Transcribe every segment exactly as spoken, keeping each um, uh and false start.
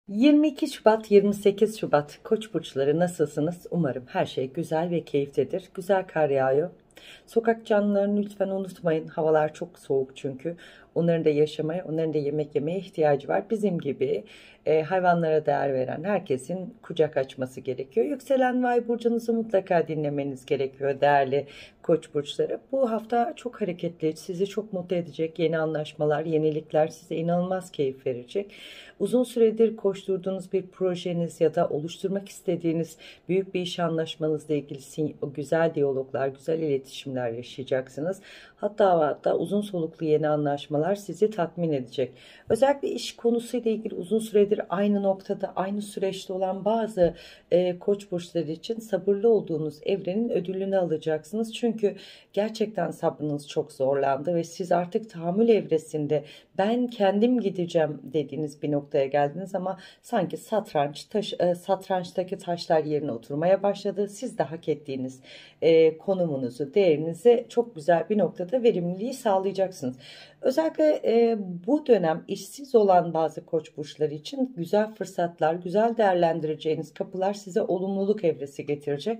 yirmi iki Şubat, yirmi sekiz Şubat Koç burçları nasılsınız? Umarım her şey güzel ve keyiftedir. Güzel kar yağıyor. Sokak canlılarını lütfen unutmayın. Havalar çok soğuk çünkü. Onların da yaşamaya, onların da yemek yemeye ihtiyacı var. Bizim gibi e, hayvanlara değer veren herkesin kucak açması gerekiyor. Yükselen ve ay burcunuzu mutlaka dinlemeniz gerekiyor değerli Koç burçları. Bu hafta çok hareketli, sizi çok mutlu edecek yeni anlaşmalar, yenilikler size inanılmaz keyif verecek. Uzun süredir koşturduğunuz bir projeniz ya da oluşturmak istediğiniz büyük bir iş anlaşmanızla ilgili o güzel diyaloglar, güzel iletişimler yaşayacaksınız. Hatta hatta uzun soluklu yeni anlaşmalar sizi tatmin edecek. Özellikle iş konusuyla ilgili uzun süredir aynı noktada, aynı süreçte olan bazı e, koç burçları için sabırlı olduğunuz evrenin ödülünü alacaksınız. Çünkü gerçekten sabrınız çok zorlandı ve siz artık tahammül evresinde ben kendim gideceğim dediğiniz bir noktaya geldiniz ama sanki satranç taş, e, satrançtaki taşlar yerine oturmaya başladı. Siz de hak ettiğiniz e, konumunuzu, değerinizi çok güzel bir noktada verimliliği sağlayacaksınız. Özellikle e, bu dönem işsiz olan bazı koç burçları için güzel fırsatlar, güzel değerlendireceğiniz kapılar size olumluluk evresi getirecek.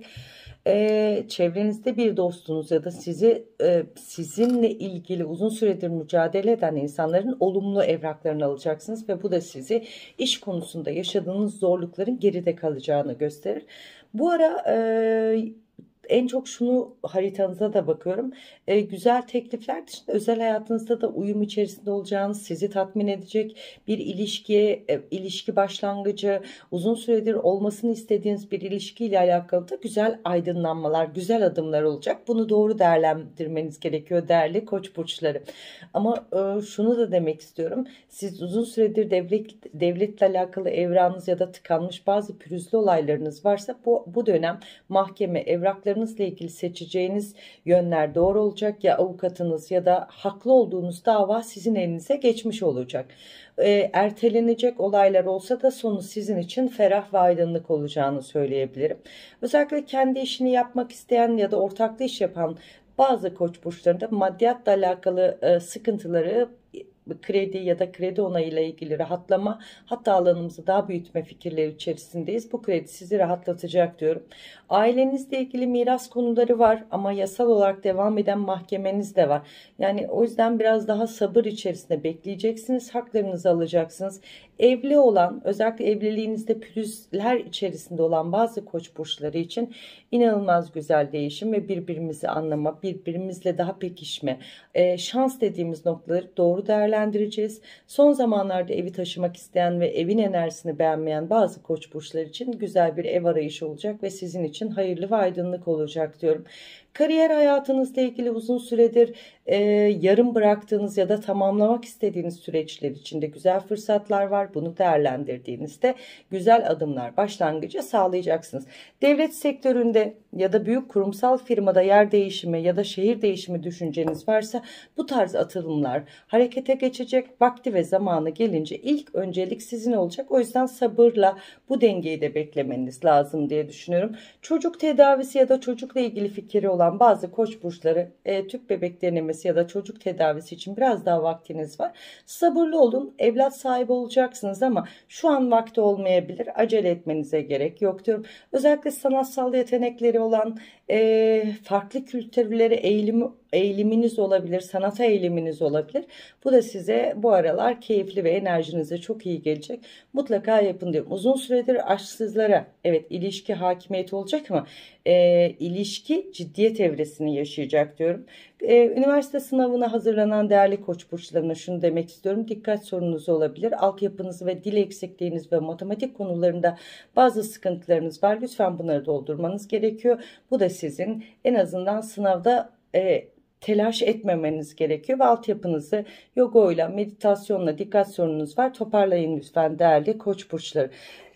E, çevrenizde bir dostunuz ya da sizi e, sizinle ilgili uzun süredir mücadele eden insanların olumlu evraklarını alacaksınız ve bu da sizi iş konusunda yaşadığınız zorlukların geride kalacağını gösterir. Bu ara e, en çok şunu haritanıza da bakıyorum. E, güzel teklifler dışında özel hayatınızda da uyum içerisinde olacağınız, sizi tatmin edecek bir ilişkiye, e, ilişki başlangıcı, uzun süredir olmasını istediğiniz bir ilişkiyle alakalı da güzel aydınlanmalar, güzel adımlar olacak. Bunu doğru değerlendirmeniz gerekiyor değerli Koç burçları. Ama e, şunu da demek istiyorum. Siz uzun süredir devlet devletle alakalı evranınız ya da tıkanmış bazı pürüzlü olaylarınız varsa bu bu dönem mahkeme evraklarınızla ilgili seçeceğiniz yönler doğru olacak. Ya avukatınız ya da haklı olduğunuz dava sizin elinize geçmiş olacak. E, ertelenecek olaylar olsa da sonu sizin için ferah ve aydınlık olacağını söyleyebilirim. Özellikle kendi işini yapmak isteyen ya da ortaklı iş yapan bazı koç burçlarında maddiyatla alakalı e, sıkıntıları, kredi ya da kredi onayıyla ilgili rahatlama, hatta alanımızı daha büyütme fikirleri içerisindeyiz. Bu kredi sizi rahatlatacak diyorum. Ailenizle ilgili miras konuları var ama yasal olarak devam eden mahkemeniz de var. Yani o yüzden biraz daha sabır içerisinde bekleyeceksiniz. Haklarınızı alacaksınız. Evli olan, özellikle evliliğinizde pürüzler içerisinde olan bazı koç burçları için inanılmaz güzel değişim ve birbirimizi anlama, birbirimizle daha pekişme, e, şans dediğimiz noktaları doğru değerlendireceğiz. Son zamanlarda evi taşımak isteyen ve evin enerjisini beğenmeyen bazı koç burçları için güzel bir ev arayışı olacak ve sizin için hayırlı ve aydınlık olacak diyorum. Kariyer hayatınızla ilgili uzun süredir e, yarım bıraktığınız ya da tamamlamak istediğiniz süreçler içinde güzel fırsatlar var. Bunu değerlendirdiğinizde güzel adımlar başlangıcı sağlayacaksınız. Devlet sektöründe ya da büyük kurumsal firmada yer değişimi ya da şehir değişimi düşünceniz varsa bu tarz atılımlar harekete geçecek. Vakti ve zamanı gelince ilk öncelik sizin olacak. O yüzden sabırla bu dengeyi de beklemeniz lazım diye düşünüyorum. Çocuk tedavisi ya da çocukla ilgili fikri olan bazı koç burçları e, tüp bebek denemesi ya da çocuk tedavisi için biraz daha vaktiniz var. Sabırlı olun. Evlat sahibi olacaksınız ama şu an vakti olmayabilir. Acele etmenize gerek yok diyorum. Özellikle sanatsal yetenekleri olan e, farklı kültürlere eğilimi eğiliminiz olabilir, sanata eğiliminiz olabilir. Bu da size bu aralar keyifli ve enerjinize çok iyi gelecek. Mutlaka yapın diyorum. Uzun süredir aşksızlara evet ilişki hakimiyeti olacak ama e, ilişki ciddiyet evresini yaşayacak diyorum. E, üniversite sınavına hazırlanan değerli koç burçlarına şunu demek istiyorum. Dikkat sorununuz olabilir. Altyapınız ve dil eksikliğiniz ve matematik konularında bazı sıkıntılarınız var. Lütfen bunları doldurmanız gerekiyor. Bu da sizin en azından sınavda e, telaş etmemeniz gerekiyor ve altyapınızı yoga ile meditasyonla dikkat sorununuz var. Toparlayın lütfen değerli koç burçları.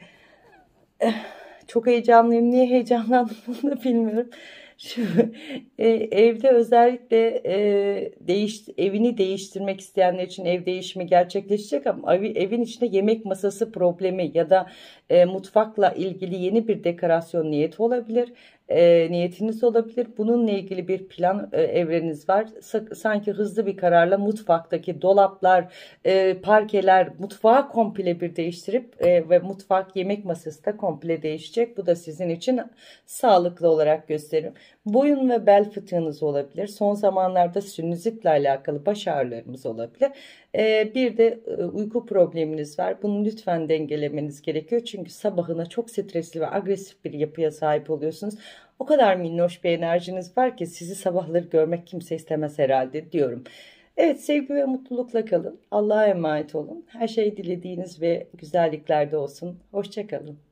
Çok heyecanlıyım. Niye heyecanlandım bunu da bilmiyorum. Şu, e, evde özellikle e, değiş, evini değiştirmek isteyenler için ev değişimi gerçekleşecek ama ev, evin içinde yemek masası problemi ya da e, mutfakla ilgili yeni bir dekorasyon niyeti olabilir. e, niyetiniz olabilir. Bununla ilgili bir plan e, evreniz var. Sa- sanki hızlı bir kararla mutfaktaki dolaplar, e, parkeler, mutfağı komple bir değiştirip e, ve mutfak yemek masası da komple değişecek. Bu da sizin için sağlıklı olarak gösteririm. Boyun ve bel fıtığınız olabilir. Son zamanlarda sinüzitle alakalı baş ağrılarımız olabilir. E, bir de e, uyku probleminiz var. Bunu lütfen dengelemeniz gerekiyor. Çünkü sabahına çok stresli ve agresif bir yapıya sahip oluyorsunuz. O kadar minnoş bir enerjiniz var ki sizi sabahları görmek kimse istemez herhalde diyorum. Evet, sevgi ve mutlulukla kalın. Allah'a emanet olun. Her şey dilediğiniz ve güzelliklerde olsun. Hoşça kalın.